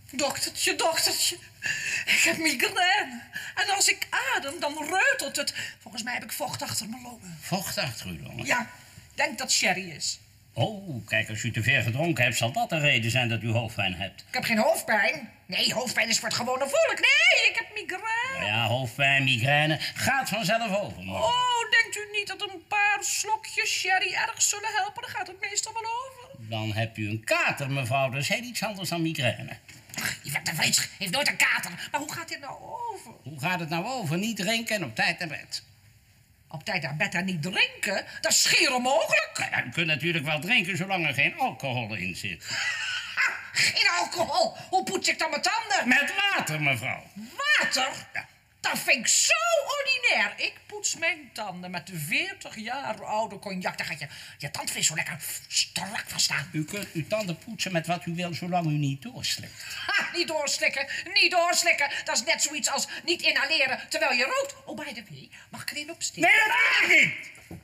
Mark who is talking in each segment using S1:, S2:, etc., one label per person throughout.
S1: Doktertje, doktertje. Ik heb migraine. En als ik adem, dan reutelt het. Volgens mij heb ik vocht achter mijn longen.
S2: Vocht achter uw longen?
S1: Ja, ik denk dat sherry is.
S2: Oh, kijk, als u te ver gedronken hebt, zal dat de reden zijn dat u hoofdpijn hebt.
S1: Ik heb geen hoofdpijn. Nee, hoofdpijn is voor het gewone volk. Nee, ik heb migraine.
S2: Nou ja, hoofdpijn, migraine, gaat vanzelf over.
S1: Oh, denkt u niet dat een paar slokjes sherry erg zullen helpen? Dan gaat het meestal wel over.
S2: Dan hebt u een kater, mevrouw. Dat is heel iets anders dan migraine.
S1: Yvette de Vries heeft nooit een kater. Maar hoe gaat dit nou over?
S2: Hoe gaat het nou over? Niet drinken en op tijd naar bed.
S1: Op tijd naar bed en niet drinken? Dat is schier onmogelijk.
S2: Ja, u kunt natuurlijk wel drinken zolang er geen alcohol in zit.
S1: Ha, geen alcohol. Hoe poets ik dan mijn tanden?
S2: Met water, mevrouw.
S1: Water?
S2: Ja.
S1: Dat vind ik zo ordinair. Ik poets mijn tanden met de 40 jaar oude cognac. Daar gaat je tandvlees zo lekker strak van staan.
S2: U kunt uw tanden poetsen met wat u wil, zolang u niet doorslikt.
S1: Ha, niet doorslikken, niet doorslikken. Dat is net zoiets als niet inhaleren terwijl je rookt. Oh, by the way, mag ik er een opsteken?
S2: Nee, dat wil ik niet!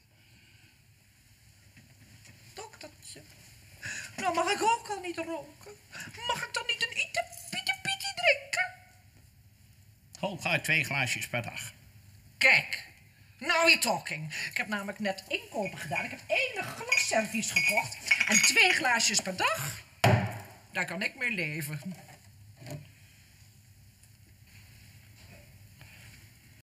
S1: Doktertje, nou mag ik ook al niet roken. Mag ik dan niet een iete-piete-piete drinken?
S2: Hooguit 2 glaasjes per dag.
S1: Kijk, now you're talking. Ik heb namelijk net inkopen gedaan. Ik heb 1 glasservies gekocht en 2 glaasjes per dag. Daar kan ik mee leven.